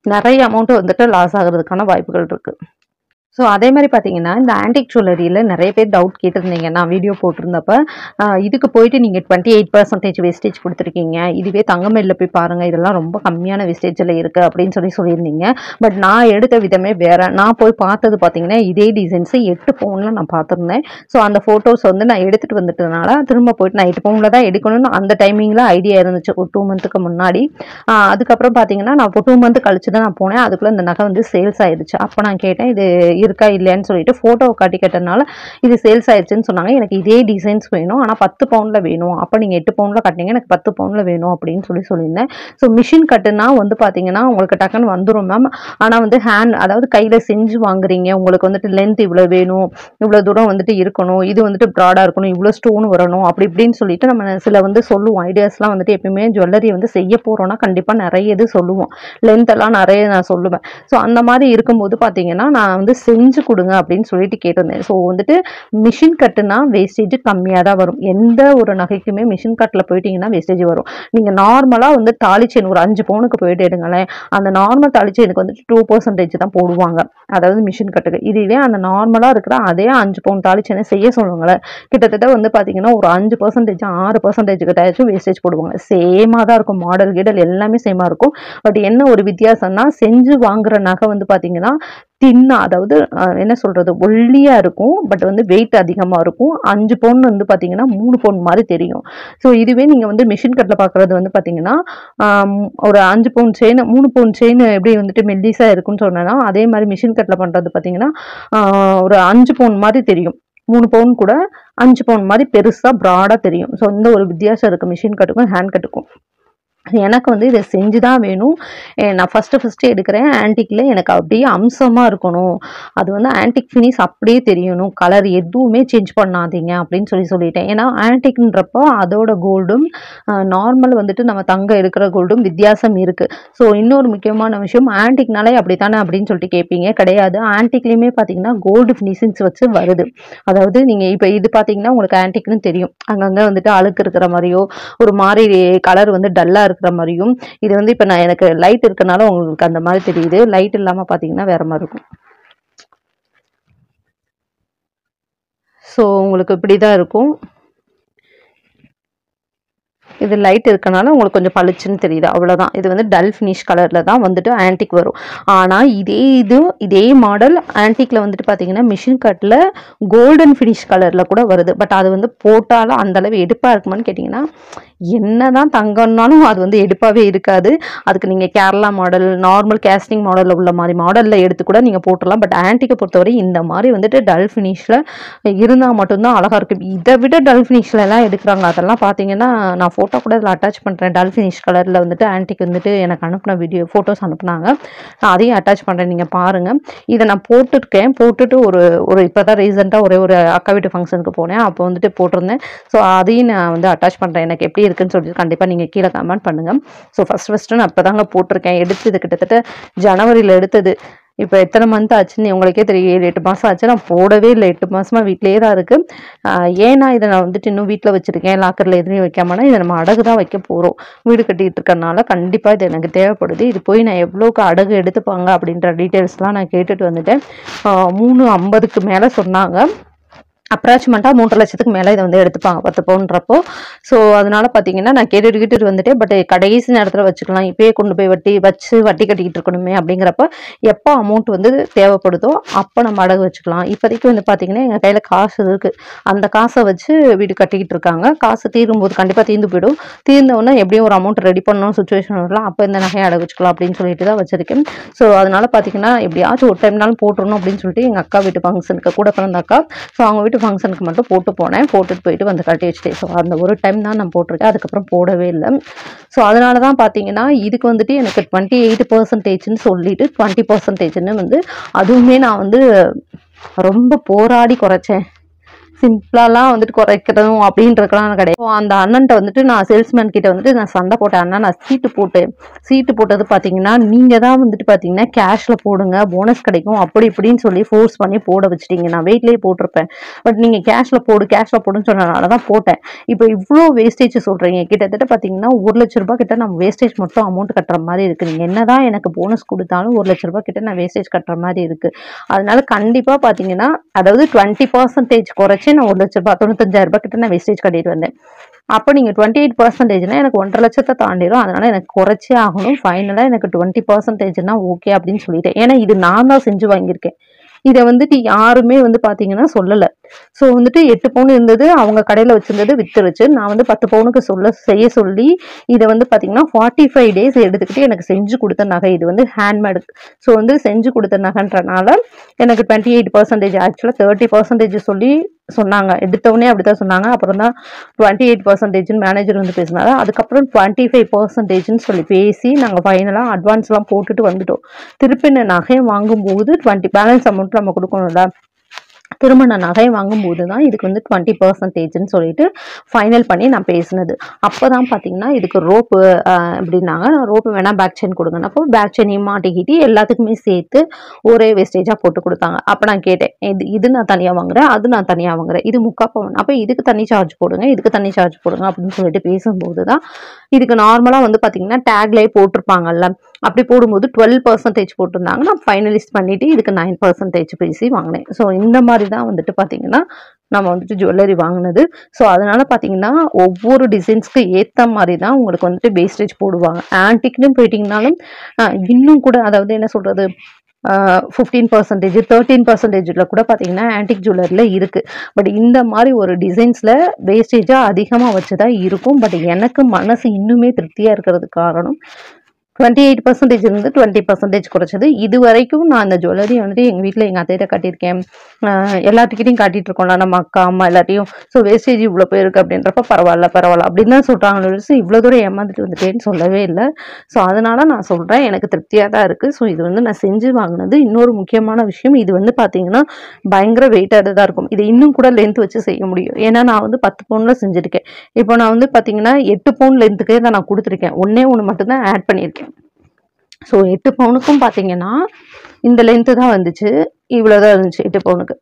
[SPEAKER 1] நிறைய அமௌண்ட் வந்துட்டு லாஸ் ஆகுறதுக்கான வாய்ப்புகள் இருக்கு. ஸோ அதே மாதிரி பார்த்தீங்கன்னா, இந்த ஆன்டிக் ஜுவல்லரியில நிறைய பேர் டவுட் கேட்டிருந்தீங்க. நான் வீடியோ போட்டிருந்தப்ப, அ இதுக்கு போயிட்டு நீங்க இருபத்தி எட்டு பர்சன்டேஜ் வேஸ்டேஜ் குடுத்துருக்கீங்க. இதுவே தங்கமயில்ல போய் பாருங்க, இதெல்லாம் ரொம்ப கம்மியான வேஸ்டேஜ்ல இருக்கு அப்படின்னு சொல்லி சொல்லியிருந்தீங்க. பட் நான் எடுத்த விதமே வேற. நான் போய் பார்த்தது பார்த்தீங்கன்னா, இதே டிசைன்ஸ் எட்டு பவுன்ல நான் பார்த்துருந்தேன். ஸோ அந்த ஃபோட்டோஸ் வந்து நான் எடுத்துட்டு வந்துட்டதுனால, திரும்ப போயிட்டு நான் எட்டு பவுன்ல தான் எடுக்கணும்னு அந்த டைமிங்ல ஐடியா இருந்துச்சு. ஒரு ரெண்டு மந்த்துக்கு முன்னாடி. அ அதுக்கப்புறம் பார்த்தீங்கன்னா, நான் இப்போ ரெண்டு மந்த் கழிச்சு தான் நான் போனேன். அதுக்குள்ள இந்த நகை வந்து சேல்ஸ் ஆயிடுச்சு. அப்ப நான் கேட்டேன், இது இருக்கா இல்லையான்னு சொல்லிட்டு ஃபோட்டோவை காட்டி கேட்டனால இது சேல்ஸ் ஆயிடுச்சுன்னு சொன்னாங்க. எனக்கு இதே டிசைன்ஸ் வேணும், ஆனால் பத்து பவுன்ல வேணும். அப்போ நீங்கள் எட்டு பவுன்ல கட்டினீங்க, எனக்கு பத்து பவுன்ல வேணும் அப்படின்னு சொல்லி சொல்லியிருந்தேன். ஸோ மிஷின் கட்டுனா வந்து பார்த்தீங்கன்னா உங்களுக்கு டக்குன்னு வந்துடும் மேம். ஆனால் வந்து ஹேண்ட் அதாவது கையில் செஞ்சு வாங்குறீங்க, உங்களுக்கு வந்துட்டு லென்த் இவ்வளோ வேணும், இவ்வளோ தூரம் வந்துட்டு இருக்கணும், இது வந்துட்டு ப்ராடாக இருக்கணும், இவ்வளோ ஸ்டோன் வரணும் அப்படி இப்படின்னு சொல்லிட்டு நம்ம சில வந்து சொல்லுவோம். ஐடியாஸ்லாம் வந்துட்டு எப்பயுமே ஜுவல்லரி வந்து செய்ய போகிறோன்னா கண்டிப்பாக நிறைய இது சொல்லுவோம். லென்த் எல்லாம் நிறைய நான் சொல்லுவேன். ஸோ அந்த மாதிரி இருக்கும்போது பார்த்தீங்கன்னா நான் வந்து செஞ்சு கொடுங்க அப்படின்னு சொல்லிட்டு கேட்டிருந்தேன். ஸோ வந்துட்டு மிஷின் கட்டுனா வேஸ்டேஜ் கம்மியாக தான் வரும். எந்த ஒரு நகைக்குமே மிஷின் கட்டில் போயிட்டீங்கன்னா வேஸ்டேஜ் வரும். நீங்கள் நார்மலாக வந்து தாலி செயின் ஒரு அஞ்சு பவுனுக்கு போயிட்டு எடுங்களேன், அந்த நார்மல் தாலி செயினுக்கு வந்துட்டு டூ பர்சன்டேஜ் தான் போடுவாங்க, அதாவது மிஷின் கட்டுக்கு. இதுவே அந்த நார்மலாக இருக்கிற அதே அஞ்சு பவுன் தாலி செயினை செய்ய சொல்லுவாங்களேன், கிட்டத்தட்ட வந்து பார்த்தீங்கன்னா ஒரு அஞ்சு பர்சன்டேஜ் ஆறு பர்சன்டேஜ் கிட்டாச்சும் வேஸ்டேஜ் போடுவாங்க. சேமாக தான் இருக்கும், மாடல் கீடல் எல்லாமே சேமாக இருக்கும். பட் என்ன ஒரு வித்தியாசம்னா, செஞ்சு வாங்குற நகை வந்து பார்த்தீங்கன்னா தின்னா, அதாவது என்ன சொல்றது, ஒல்லியா இருக்கும். பட் வந்து வெயிட் அதிகமா இருக்கும். அஞ்சு பவுன் வந்து பாத்தீங்கன்னா மூணு பவுன் மாதிரி தெரியும். ஸோ இதுவே நீங்க வந்து மிஷின் கட்ல பாக்குறது வந்து பாத்தீங்கன்னா ஒரு அஞ்சு பவுன் செயின் மூணு பவுன் செயின் எப்படி வந்துட்டு மெல்லிசா இருக்குன்னு சொன்னா, அதே மாதிரி மிஷின் கட்ல பண்றது பாத்தீங்கன்னா ஒரு அஞ்சு பவுன் மாதிரி தெரியும். மூணு பவுன் கூட அஞ்சு பவுன் மாதிரி பெருசா ப்ராடா தெரியும். ஸோ இந்த ஒரு வித்தியாசம் இருக்கு மிஷின் கட்டுக்கும் ஹேண்ட் கட்டுக்கும். எனக்கு வந்து இதை செஞ்சு தான் வேணும். நான் ஃபஸ்ட்டு ஃபஸ்ட்டு எடுக்கிறேன் ஆன்டிக்கில், எனக்கு அப்படியே அம்சமாக இருக்கணும், அது வந்து ஆன்டிக் ஃபினிஷ் அப்படியே தெரியணும், கலர் எதுவுமே சேஞ்ச் பண்ணாதீங்க அப்படின்னு சொல்லி சொல்லிட்டேன். ஏன்னா ஆன்டிக்ன்றப்போ அதோட கோல்டும் நார்மல் வந்துட்டு நம்ம தங்க எடுக்கிற கோல்டும் வித்தியாசம் இருக்குது. ஸோ இன்னொரு முக்கியமான விஷயம், ஆன்டிக்னாலே அப்படி தானே அப்படின்னு சொல்லிட்டு கேட்பீங்க. கிடையாது, ஆன்டிக்லேயுமே பார்த்தீங்கன்னா கோல்டு ஃபினிஷிங்ஸ் வச்சு வருது. அதாவது நீங்கள் இப்போ இது பார்த்தீங்கன்னா உங்களுக்கு ஆன்டிக்னு தெரியும், அங்கங்கே வந்துட்டு அழுக்கு இருக்கிற மாதிரியோ ஒரு மாதிரி கலர் வந்து டல்லாக இருக்கிற மாதிரியும். இது வந்து இப்போ நான் எனக்கு லைட் இருக்கனால உங்களுக்கு அந்த மாதிரி தெரியுது, லைட் இல்லாமல் பார்த்தீங்கன்னா வேற மாதிரி இருக்கும். ஸோ உங்களுக்கு இப்படி தான் இருக்கும். இது லைட் இருக்கனால உங்களுக்கு கொஞ்சம் பளிச்சுன்னு தெரியுது, அவ்வளோதான். இது வந்து டல் ஃபினிஷ் கலரில் தான் வந்துட்டு ஆன்டிக் வரும். ஆனால் இதே இது இதே மாடல் ஆன்டிக்கில் வந்துட்டு பார்த்தீங்கன்னா மிஷின் கட்டில் கோல்டன் ஃபினிஷ் கலரில் கூட வருது. பட் அது வந்து போட்டாலும் அந்தளவு எடுப்பாக இருக்குமான்னு கேட்டிங்கன்னா, என்ன தான் தங்கம்னாலும் அது வந்து எடுப்பாகவே இருக்காது. அதுக்கு நீங்கள் கேரளா மாடல் நார்மல் கேஸ்டிங் மாடலில் உள்ள மாதிரி மாடலில் எடுத்து கூட நீங்கள் போட்டுடலாம். பட் ஆன்டிக்கை பொறுத்தவரை இந்த மாதிரி வந்துட்டு டல் ஃபினிஷில் இருந்தால் மட்டும்தான் அழகாக இருக்கும். இதை விட டல் ஃபினிஷ்லலாம் எடுக்கிறாங்க, அதெல்லாம் பார்த்தீங்கன்னா நான் ஃபோட்டோ கூட இதில் அட்டாச் பண்ணுறேன். டல் ஃபினிஷ் கலரில் வந்துட்டு ஆன்டிக் வந்துட்டு எனக்கு அனுப்பின வீடியோ ஃபோட்டோஸ் அனுப்புனாங்க, நான் அதையும் அட்டாச் பண்ணுறேன், நீங்கள் பாருங்கள். இதை நான் போட்டுருக்கேன். போட்டுட்டு ஒரு ஒரு இப்போ தான் ரீசெண்டாக ஒரே ஒரு அக்கா வீட்டு ஃபங்க்ஷனுக்கு போனேன், அப்போ வந்துட்டு போட்டிருந்தேன். ஸோ அதையும் நான் வந்து அட்டாச் பண்ணுறேன். எனக்கு எப்படி இருக்குன்னு சொல்லிட்டு கண்டிப்பாக நீங்கள் கீழே கமெண்ட் பண்ணுங்கள். ஸோ ஃபஸ்ட் ஃபஸ்ட்டு நான் இப்போ தாங்க போட்டிருக்கேன். எடுத்தது கிட்டத்தட்ட ஜனவரியில் எடுத்தது. இப்போ எத்தனை மந்த் ஆச்சுன்னு உங்களுக்கே தெரியும், ஏழு எட்டு மாதம் ஆச்சு. நான் போடவே இல்லை, எட்டு மாதமாக வீட்டிலேயே தான் இருக்குது. ஏன்னா இதை நான் வந்துட்டு இன்னும் வீட்டில் வச்சுருக்கேன், லாக்கரில் எதுவும் வைக்காமனா இதை நம்ம அடகு தான் வைக்க போகிறோம். வீடு கட்டிகிட்டு இருக்கறனால கண்டிப்பாக இது எனக்கு தேவைப்படுது. இது போய் நான் எவ்வளோக்கு அடகு எடுத்துப்பாங்க அப்படின்ற டீட்டெயில்ஸ்லாம் நான் கேட்டுட்டு வந்துட்டேன். மூணு ஐம்பதுக்கு மேலே சொன்னாங்க. அப்ராக்சிமேட்டாக மூன்றரை லட்சத்துக்கு மேலே இதை வந்து எடுத்துப்பாங்க பத்து பவுன்றப்போ. ஸோ அதனால் பார்த்தீங்கன்னா நான் கேட்டுட்டு கேட்டுட்டு வந்துட்டேன். பட் கடைசி நேரத்தில் வச்சுக்கலாம், இப்போயே கொண்டு போய் வட்டி வச்சு வட்டி கட்டிக்கிட்டு இருக்கணுமே அப்படிங்கிறப்ப எப்போ அமௌண்ட் வந்து தேவைப்படுதோ அப்போ நம்ம அடகு வச்சுக்கலாம். இப்போதைக்கு வந்து பார்த்தீங்கன்னா எங்கள் கையில் காசு இருக்குது, அந்த காசை வச்சு வீடு கட்டிக்கிட்டு இருக்காங்க. காசு தீரும்போது கண்டிப்பாக தீர்ந்து போயிடும். தீர்ந்தவுடனே எப்படியும் ஒரு அமௌண்ட் ரெடி பண்ணணும் சுச்சுவேஷன் வரலாம், அப்போ இந்த நகையை அடகு வச்சுக்கலாம் அப்படின்னு சொல்லிட்டு தான் வச்சிருக்கேன். ஸோ அதனால் பார்த்தீங்கன்னா எப்படியாச்சும் ஒரு டைம்னாலும் போட்டுடணும் அப்படின்னு சொல்லிட்டு எங்கள் அக்கா வீட்டு ஃபங்க்ஷனுக்கு கூட பிறந்த அக்கா, ஸோ அவங்க வீட்டு ஃபங்க்ஷனுக்கு மட்டும் போட்டு போனேன். போட்டுட்டு போயிட்டு வந்து கட்டி வச்சுட்டேன். ஸோ அந்த ஒரு டைம் தான் நான் போட்டிருக்கேன், அதுக்கப்புறம் போடவே இல்லை. ஸோ அதனால தான் பார்த்தீங்கன்னா இதுக்கு வந்துட்டு எனக்கு டுவெண்ட்டி எயிட் பர்சன்டேஜ்னு சொல்லிட்டு டுவெண்ட்டி பர்சன்டேஜ்னு வந்து அதுவுமே நான் வந்து ரொம்ப போராடி குறைச்சேன். சிம்பிளாலாம் வந்துட்டு குறைக்கணும் அப்படின்றதுலாம் கிடையாது. அந்த அண்ணன்ட்ட வந்துட்டு நான் சேல்ஸ்மேன் கிட்ட வந்துட்டு நான் சண்டை போட்டேன். அண்ணா நான் சீட்டு போட்டேன். சீட்டு போட்டது பார்த்தீங்கன்னா நீங்கள் தான் வந்துட்டு பார்த்தீங்கன்னா கேஷில் போடுங்க போனஸ் கிடைக்கும் அப்படி இப்படின்னு சொல்லி ஃபோர்ஸ் பண்ணி போட வச்சுட்டீங்க. நான் வெயிட்லேயே போட்டிருப்பேன். பட் நீங்கள் கேஷில் போடு கேஷில் போடுன்னு சொன்னனால தான் போட்டேன். இப்போ இவ்வளோ வேஸ்டேஜ் சொல்கிறீங்க. கிட்டத்தட்ட பார்த்தீங்கன்னா ஒரு லட்ச ரூபாய் கிட்ட நம்ம வேஸ்டேஜ் மட்டும் அமௌண்ட் கட்டுற மாதிரி இருக்குது. நீங்கள் என்ன தான் எனக்கு போனஸ் கொடுத்தாலும் ஒரு லட்ச ரூபாய் கிட்ட நான் வேஸ்டேஜ் கட்டுற மாதிரி இருக்குது. அதனால கண்டிப்பாக பார்த்தீங்கன்னா அதாவது டுவெண்ட்டி பர்சன்டேஜ் குறைச்சி நான் ஒரு லட்ச ரூபாய் தொண்ணூத்தஞ்சாயிரம் ரூபாய் கிட்ட நான் வேஸ்டேஜ் கட்டிட்டு வந்தேன். அப்போ நீங்கள் டுவெண்ட்டி எயிட் பர்சன்டேஜ்னா எனக்கு ஒன்றரை லட்சத்தை தாண்டிடும். அதனால எனக்கு குறைச்சே ஆகணும். ஃபைனலாக எனக்கு டுவெண்ட்டி பர்சன்டேஜ்னா ஓகே அப்படின்னு சொல்லிட்டேன். ஏன்னா இது நான் தான் செஞ்சு வாங்கியிருக்கேன். இதை வந்துட்டு யாருமே வந்து பார்த்தீங்கன்னா சொல்லலை. ஸோ வந்துட்டு எட்டு பவுன் இருந்தது அவங்க கடையில் வச்சிருந்தது வித்துருச்சு. நான் வந்து பத்து பவுனுக்கு சொல்ல செய்ய சொல்லி இதை வந்து பார்த்தீங்கன்னா ஃபார்ட்டி ஃபைவ் டேஸ் எடுத்துக்கிட்டு எனக்கு செஞ்சு கொடுத்த நகை. இது வந்து ஹேண்ட்மேடு. ஸோ வந்து செஞ்சு கொடுத்த நகைன்றனால எனக்கு டுவெண்ட்டி எயிட் பர்சன்டேஜ் ஆக்சுவலாக தேர்ட்டி பர்சன்டேஜ் சொல்லி சொன்னாங்க. எடுத்தவொடனே அப்படிதான் சொன்னாங்க. அப்புறம் தான் டுவெண்ட்டி எயிட் பர்சன்டேஜ்னு மேனேஜர் வந்து பேசினாரு. அதுக்கப்புறம் டுவெண்ட்டி ஃபைவ் பர்சன்டேஜ்னு சொல்லி பேசி நாங்கள் ஃபைனலாக அட்வான்ஸ்லாம் போட்டுட்டு வந்துட்டோம். திருப்பி நகை வாங்கும்போது டுவெண்ட்டி பேலன்ஸ் அமௌண்ட் நம்ம கொடுக்கணும்ல. திருமண நகை வாங்கும்போது தான் இதுக்கு வந்து டுவெண்ட்டி பர்சன்டேஜ்னு சொல்லிட்டு ஃபைனல் பண்ணி நான் பேசினது. அப்போ தான் பார்த்தீங்கன்னா இதுக்கு ரோப்பு அப்படின்னாங்க. நான் ரோப்பு வேணால் பேக் செயின் கொடுங்க. அப்போ பேக் செயினையும் மாட்டிக்கிட்டு எல்லாத்துக்குமே சேர்த்து ஒரே வேஸ்டேஜாக போட்டு கொடுத்தாங்க. அப்போ நான் கேட்டேன், இது இது நான் தனியாக வாங்குறேன், அது நான் தனியாக வாங்குறேன், இது முக்கா பவுன், அப்போ இதுக்கு தனி சார்ஜ் போடுங்க, இதுக்கு தனி சார்ஜ் போடுங்க அப்படின்னு சொல்லிட்டு பேசும்போது தான் இதுக்கு நார்மலாக வந்து பார்த்தீங்கன்னா டேக்லேயே போட்டிருப்பாங்கல்ல. அப்படி போடும்போது டுவெல் பர்சன்டேஜ் போட்டிருந்தாங்க. நான் ஃபைனலிஸ்ட் பண்ணிவிட்டு இதுக்கு நைன் பர்சன்டேஜ் பேசி வாங்கினேன். ஸோ இந்த மாதிரி தான் வந்துட்டு பார்த்தீங்கன்னா நம்ம வந்துட்டு ஜுவல்லரி வாங்கினது. ஸோ அதனால பார்த்தீங்கன்னா ஒவ்வொரு டிசைன்ஸ்க்கு ஏற்ற மாதிரி தான் உங்களுக்கு வந்துட்டு வேஸ்டேஜ் போடுவாங்க. ஆன்டிக்னு போயிட்டீங்கனாலும் இன்னும் கூட அதாவது என்ன சொல்கிறது ஃபிஃப்டீன் பர்சன்டேஜ் தேர்ட்டீன் பர்சன்டேஜில் கூட பார்த்தீங்கன்னா ஆன்டிக் ஜுவல்லரியில் இருக்குது. பட் இந்த மாதிரி ஒரு டிசைன்ஸில் வேஸ்டேஜாக அதிகமாக வச்சு தான் இருக்கும். பட் எனக்கு மனசு இன்னுமே திருப்தியாக இருக்கிறதுக்கு காரணம் டுவெண்ட்டி எயிட் பர்சன்டேஜ் இருந்து டுவெண்ட்டி பர்சன்டேஜ் குறைச்சது. இது வரைக்கும் நான் அந்த ஜுவல்லரி வந்துட்டு எங்கள் வீட்டில் எங்கள் அத்தையிட்ட காட்டியிருக்கேன். எல்லாத்துக்கிட்டையும் காட்டிகிட்டு இருக்கோம்ல நம்ம அக்கா அம்மா எல்லாத்தையும். ஸோ வேஸ்டேஜ் இவ்வளோ போயிருக்கு அப்படின்றப்ப பரவாயில்ல பரவாயில்ல அப்படின்னு தான் சொல்கிறாங்க. இவ்வளோ தூரம் ஏமாந்துட்டு வந்துட்டேன்னு சொல்லவே இல்லை. ஸோ அதனால் நான் சொல்கிறேன் எனக்கு திருப்தியாக தான் இருக்குது. ஸோ இது வந்து நான் செஞ்சு வாங்கினது. இன்னொரு முக்கியமான விஷயம், இது வந்து பார்த்தீங்கன்னா பயங்கர வெயிட்டாக தான் இருக்கும். இது இன்னும் கூட லென்த் வச்சு செய்ய முடியும். ஏன்னா நான் வந்து பத்து பவுனில் செஞ்சுருக்கேன். இப்போ நான் வந்து பார்த்தீங்கன்னா எட்டு பவுன் லென்த்துக்கே தான் நான் கொடுத்துருக்கேன். ஒன்றே ஒன்று மட்டும்தான் ஆட் பண்ணியிருக்கேன். ஸோ எட்டு பவுனுக்கும் பார்த்தீங்கன்னா இந்த லென்த்து தான் வந்துச்சு. இவ்வளோதான் இருந்துச்சு எட்டு பவுனுக்கு.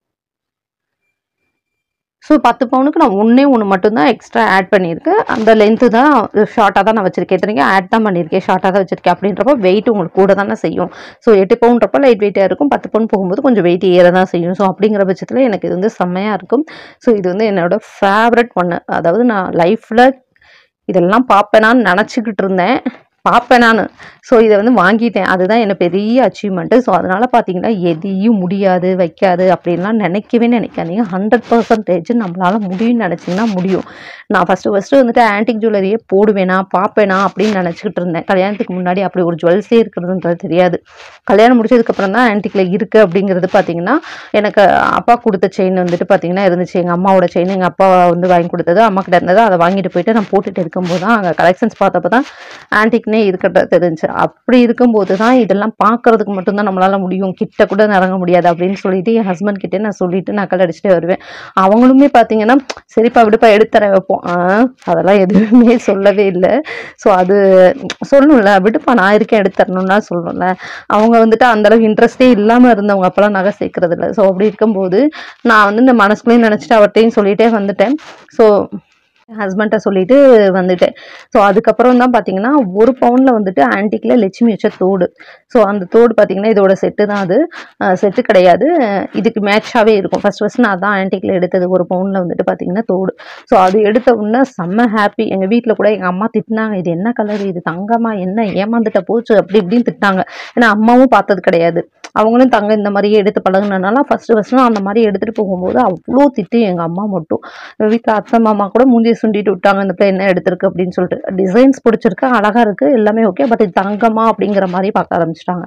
[SPEAKER 1] ஸோ பத்து பவுனுக்கு நான் ஒன்றே ஒன்று மட்டும்தான் எக்ஸ்ட்ரா ஆட் பண்ணியிருக்கேன். அந்த லென்த்து தான் ஷார்ட்டாக தான் நான் வச்சுருக்கேன். இத்தனைக்கும் ஆட் தான் பண்ணியிருக்கேன், ஷார்ட்டாக தான் வச்சுருக்கேன். அப்படின்றப்ப வெயிட் உங்களுக்கு கூட தானே செய்யும். ஸோ எட்டு பவுன்றப்போ லைட் வெயிட்டாக இருக்கும். பத்து பவுன் போகும்போது கொஞ்சம் வெயிட் ஏற தான் செய்யும். ஸோ அப்படிங்கிற பட்சத்தில் எனக்கு இது வந்து செம்மையாக இருக்கும். ஸோ இது வந்து என்னோட ஃபேவரட் ஒன்று. அதாவது நான் லைஃப்பில் இதெல்லாம் பார்ப்பேனான்னு நினச்சிக்கிட்டு இருந்தேன், பார்ப்பேன் நான். ஸோ இதை வந்து வாங்கிட்டேன். அதுதான் எனக்கு பெரிய அச்சீவ்மெண்ட்டு. ஸோ அதனால் பார்த்தீங்கன்னா எதையும் முடியாது வைக்காது அப்படின்லாம் நினைக்கவே நினைக்காதீங்க. ஹண்ட்ரட் பர்சன்டேஜ் நம்மளால் முடியும்னு நினச்சிங்கன்னா முடியும். நான் ஃபஸ்ட்டு ஃபஸ்ட்டு வந்துட்டு ஆன்டிக் ஜுவல்லரியே போடுவேனா பார்ப்பேனா அப்படின்னு நினச்சிக்கிட்டு இருந்தேன். கல்யாணத்துக்கு முன்னாடி அப்படி ஒரு ஜுவல்ஸே இருக்கிறதுன்றது தெரியாது. கல்யாணம் முடிச்சதுக்கப்புறம் தான் ஆன்டிக்கில் இருக்குது அப்படிங்கிறது பார்த்தீங்கன்னா எனக்கு அப்பா கொடுத்த செயின் வந்துட்டு பார்த்தீங்கன்னா இருந்துச்சு. எங்கள் அம்மாவோட செயின் எங்கள் அப்பா வந்து வாங்கி கொடுத்தது, அம்மா கிட்ட இருந்தது. அதை வாங்கிட்டு போயிட்டு நான் போட்டுட்டு இருக்கும்போது தான் அங்கே கலெக்ஷன்ஸ் பார்த்தப்போ தான் ஆன்டிக்னே இருக்கிறது தெரிஞ்சு. அப்படி இருக்கும்போது தான் இதெல்லாம் பார்க்கறதுக்கு மட்டும்தான் நம்மளால முடியும், கிட்ட கூட நெருங்க முடியாது அப்படின்னு சொல்லிட்டு என் ஹஸ்பண்ட் கிட்டே நான் சொல்லிட்டு நக்கல் அடிச்சுட்டே வருவேன். அவங்களுமே பார்த்தீங்கன்னா சரிப்பா விடுப்பா எடுத்துற வைப்போம். அதெல்லாம் எதுவுமே சொல்லவே இல்லை. ஸோ அது சொல்லணும்ல, விடுப்பா நான் இருக்கேன் எடுத்துறணும்னா சொல்லணும்ல. அவங்க வந்துட்டு அந்தளவுக்கு இன்ட்ரெஸ்டே இல்லாமல் இருந்தவங்க அப்போல்லாம் நகை சேர்க்கறது இல்லை. ஸோ அப்படி இருக்கும்போது நான் வந்து இந்த மனசுக்குள்ளேயும் நினச்சிட்டு அவர்கிட்டையும் சொல்லிகிட்டே வந்துட்டேன். ஸோ ஹஸ்பண்ட்டை சொல்லிட்டு வந்துட்டேன். ஸோ அதுக்கப்புறம் தான் பார்த்தீங்கன்னா ஒரு பவுனில் வந்துட்டு ஆன்டிக்கில் லட்சுமி வச்ச தோடு. ஸோ அந்த தோடு பார்த்தீங்கன்னா இதோட செட்டு தான். அது செட்டு கிடையாது, இதுக்கு மேட்சாகவே இருக்கும். ஃபஸ்ட் ஃபஸ்ட் நான் தான் ஆன்டிக்கில் எடுத்தது ஒரு பவுனில் வந்துட்டு பார்த்தீங்கன்னா தோடு. ஸோ அது எடுத்த உடனே செம்ம ஹாப்பி. எங்கள் வீட்டில் கூட எங்கள் அம்மா திட்டினாங்க, இது என்ன கலர், இது தங்கமா, என்ன ஏமாந்துட்ட போச்சு அப்படி இப்படின்னு திட்டினாங்க. ஏன்னா அம்மாவும் பார்த்தது கிடையாது, அவங்களும் தங்க இந்த மாதிரியே எடுத்து பழகுனனால ஃபஸ்ட்டு ஃபஸ்ட்டு நான் அந்த மாதிரி எடுத்துகிட்டு போகும்போது அவ்வளோ திட்டு. எங்கள் அம்மா மட்டும் வீட்டில் அத்தை மாமா கூட மூஞ்சி சுண்டிட்டு விட்டாங்க, இந்த பிள்ளை என்ன எடுத்திருக்கு அப்படின்னு சொல்லிட்டு. டிசைன்ஸ் பிடிச்சிருக்கு, அழகாக இருக்குது, எல்லாமே ஓகே, பட் இது தங்கமா அப்படிங்கிற மாதிரி பார்க்க ஆரம்பிச்சிட்டாங்க.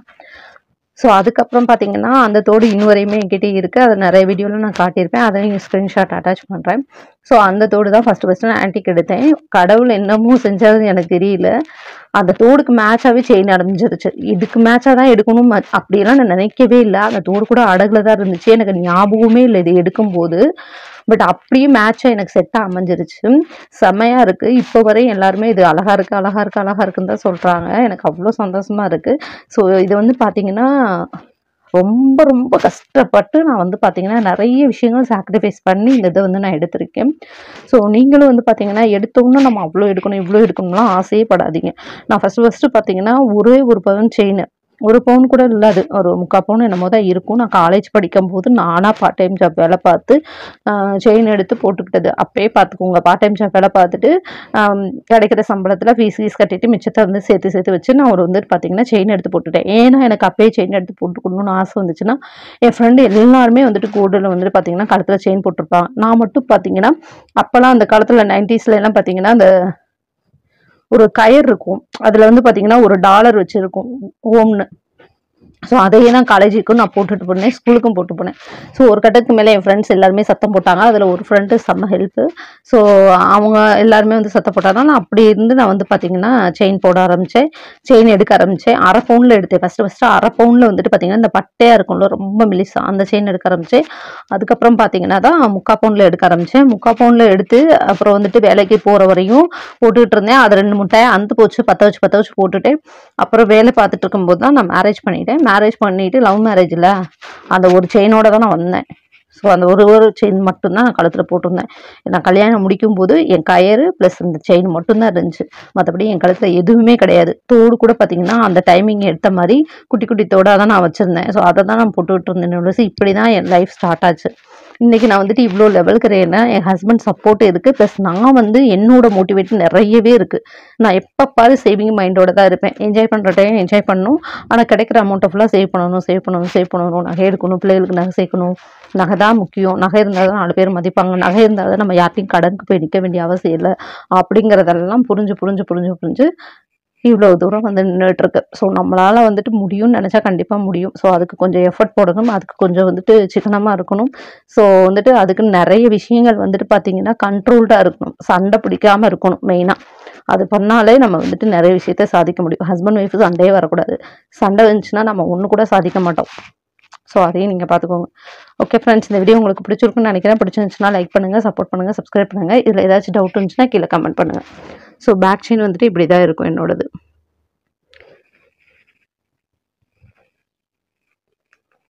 [SPEAKER 1] ஸோ அதுக்கப்புறம் பார்த்தீங்கன்னா அந்த தோடு இன்னும் வரையுமே என்கிட்ட இருக்குது. அதை நிறைய வீடியோவில் நான் காட்டியிருப்பேன், அதை நீங்கள் ஸ்க்ரீன்ஷாட் அட்டாச் பண்ணுறேன். ஸோ அந்த தோடு தான் ஃபஸ்ட்டு ஃபஸ்ட்டு நான் ஆன்டிக் எடுத்தேன். கடவுள் என்னமோ செஞ்சாலும் எனக்கு தெரியல, அந்த தோடுக்கு மேட்சாகவே செயின் அடைஞ்சிருச்சு. இதுக்கு மேட்சாக தான் எடுக்கணும் அப்படியெல்லாம் நான் நினைக்கவே இல்லை. அந்த தோடு கூட அடகுல தான் இருந்துச்சு. எனக்கு ஞாபகமே இல்லை இது எடுக்கும்போது. பட் அப்படியே மேட்சாக எனக்கு செட்டாக அமைஞ்சிருச்சு. செம்மையாக இருக்குது. இப்போ வரையும் எல்லாருமே இது அழகாக இருக்குது அழகாக இருக்குது அழகாக இருக்குன்னு தான் சொல்கிறாங்க. எனக்கு அவ்வளோ சந்தோஷமாக இருக்குது. ஸோ இது வந்து பார்த்திங்கன்னா ரொம்ப ரொம்ப கஷ்டப்பட்டு நான் வந்து பார்த்திங்கன்னா நிறைய விஷயங்கள் சாக்ரிஃபைஸ் பண்ணி இந்த இதை வந்து நான் எடுத்திருக்கேன். ஸோ நீங்களும் வந்து பார்த்திங்கன்னா எடுத்தோன்னா நம்ம அவ்வளோ எடுக்கணும் இவ்வளோ எடுக்கணும்லாம் ஆசையே படாதீங்க. நான் ஃபஸ்ட்டு ஃபஸ்ட்டு பார்த்திங்கன்னா ஒரே ஒரு பவுன் செயின், ஒரு பவுன் கூட இல்லாது, ஒரு முக்கால் பவுன் என்னமோ தான் இருக்கும். நான் காலேஜ் படிக்கும்போது நானாக பார்ட் டைம் ஜாப் வேலை பார்த்து செயின் எடுத்து போட்டுக்கிட்டது. அப்பயே பார்த்துக்கோங்க, பார்ட் டைம் ஜாப் வேலை பார்த்துட்டு கிடைக்கிற சம்பளத்தில் ஃபீஸ் ஃபீஸ் கட்டிட்டு மிச்சத்தை வந்து சேர்த்து சேர்த்து வச்சு நான் ஒரு வந்துட்டு பார்த்திங்கன்னா செயின் எடுத்து போட்டுட்டேன். ஏன்னா எனக்கு அப்பயே செயின் எடுத்து போட்டுக்கணும்னு ஆசை வந்துச்சுன்னா, என் ஃப்ரெண்டு எல்லாருமே வந்துட்டு கோல்டில் வந்துட்டு பார்த்திங்கன்னா கழுத்தில் செயின் போட்டிருப்பாங்க. நான் மட்டும் பார்த்திங்கன்னா அப்போல்லாம் அந்த காலத்தில் நைன்டிஸ்ல எல்லாம் பார்த்திங்கன்னா அந்த ஒரு கயர் இருக்கும், அதில் வந்து பார்த்திங்கன்னா ஒரு டாலர் வச்சுருக்கும் ஓம்னு. ஸோ அதையே தான் காலேஜுக்கும் நான் போட்டுட்டு போனேன், ஸ்கூலுக்கும் போட்டு போனேன். ஸோ ஒரு கட்டத்துக்கு மேலே என் ஃப்ரெண்ட்ஸ் எல்லாருமே சத்தம் போட்டாங்க. அதில் ஒரு ஃப்ரெண்டு செம்ம ஹெல்ப்பு. ஸோ அவங்க எல்லாருமே வந்து சத்தம் போட்டாங்க. நான் அப்படி இருந்து நான் வந்து பார்த்திங்கன்னா செயின் போட ஆரம்பித்தேன், செயின் எடுக்க ஆரம்பித்தேன். அரை பவுனில் எடுத்தேன். ஃபஸ்ட்டு ஃபஸ்ட்டு அரை பவுனில் வந்துட்டு பார்த்திங்கன்னா இந்த பட்டையாக இருக்கும்ல ரொம்ப மெலிசா, அந்த செயின் எடுக்க ஆரம்பித்தேன். அதுக்கப்புறம் பார்த்திங்கன்னா தான் முக்கால் பவுனில் எடுக்க ஆரம்பித்தேன். முக்கால் பவுனில் எடுத்து அப்புறம் வந்துட்டு வேலைக்கு போகிற வரையும் போட்டுக்கிட்டு இருந்தேன். அது ரெண்டு மூணு டைம் அந்து போச்சு, பற்ற வச்சு பற்ற வச்சு போட்டுட்டேன். அப்புறம் வேலை பார்த்துட்டு இருக்கும்போது தான் நான் மேரேஜ் பண்ணிட்டேன். மேரேஜ் பண்ணிட்டு லவ் மேரேஜில் அந்த ஒரு செயினோட தான் நான் வந்தேன். ஸோ அந்த ஒரு ஒரு செயின் மட்டும்தான் நான் கழுத்தில் போட்டிருந்தேன். நான் கல்யாணம் முடிக்கும் போது என் கயறு ப்ளஸ் இந்த செயின் மட்டும்தான் இருந்துச்சு. மற்றபடி என் கழுத்தில் எதுவுமே கிடையாது. தோடு கூட பார்த்திங்கன்னா அந்த டைமிங் எடுத்த மாதிரி குட்டி குட்டி தோடாக தான் நான் வச்சுருந்தேன். ஸோ அதை தான் நான் போட்டுக்கிட்டு இருந்தேன். இப்படி தான் என் லைஃப் ஸ்டார்ட் ஆச்சு. இன்றைக்கி நான் வந்துட்டு இவ்வளோ லெவலுக்கு இருக்கிறேன்னா என் ஹஸ்பண்ட் சப்போர்ட் இருக்குது. ப்ளஸ் நான் வந்து என்னோட மோட்டிவேட் நிறையவே இருக்குது. நான் எப்போ பாரு சேவிங் மைண்டோட தான் இருப்பேன். என்ஜாய் பண்ணுற டைம் என்ஜாய் பண்ணணும், ஆனால் கிடைக்கிற அமௌண்ட்டை ஃபுல்லாக சேவ் பண்ணணும் சேவ் பண்ணணும் சேவ் பண்ணணும் நகை எடுக்கணும், பிள்ளைகளுக்கு நகை சேர்க்கணும். நகை தான் முக்கியம். நகை இருந்தால் தான் நாலு பேர் மதிப்பாங்க. நகை இருந்தால் தான் நம்ம யார்ட்டையும் கடனுக்கு போய் நிற்க வேண்டிய அவசியம் இல்லை அப்படிங்கிறதெல்லாம் புரிஞ்சு புரிஞ்சு புரிஞ்சு புரிஞ்சு இவ்வளோ தூரம் வந்து நின்றுட்டுருக்கு. ஸோ நம்மளால் வந்துட்டு முடியும்னு நினச்சா கண்டிப்பாக முடியும். ஸோ அதுக்கு கொஞ்சம் எஃபர்ட் போடணும், அதுக்கு கொஞ்சம் வந்துட்டு சிக்கனமாக இருக்கணும். ஸோ வந்துட்டு அதுக்கு நிறைய விஷயங்கள் வந்துட்டு பார்த்திங்கன்னா கண்ட்ரோல்டாக இருக்கணும், சண்டை பிடிக்காமல் இருக்கணும். மெயினாக அது பண்ணாலே நம்ம வந்துட்டு நிறைய விஷயத்த சாதிக்க முடியும். ஹஸ்பண்ட் ஒய்ஃபு சண்டையே வரக்கூடாது. சண்டை வந்துச்சுன்னா நம்ம ஒன்று கூட சாதிக்க மாட்டோம். ஸோ அதையும் நீங்கள் பார்த்துக்கோங்க. ஓகே ஃப்ரெண்ட்ஸ், இந்த வீடியோ உங்களுக்கு பிடிச்சிருக்குன்னு நினைக்கிறேன். பிடிச்சிருந்துச்சுன்னா லைக் பண்ணுங்கள், சப்போர்ட் பண்ணுங்கள், சப்ஸ்கிரைப் பண்ணுங்கள். இதில் ஏதாச்சும் டவுட் இருந்துச்சுன்னா கீழே கமெண்ட் பண்ணுங்கள். ஸோ பேக் செயின் வந்துட்டு இப்படி தான் இருக்கும் என்னோடது.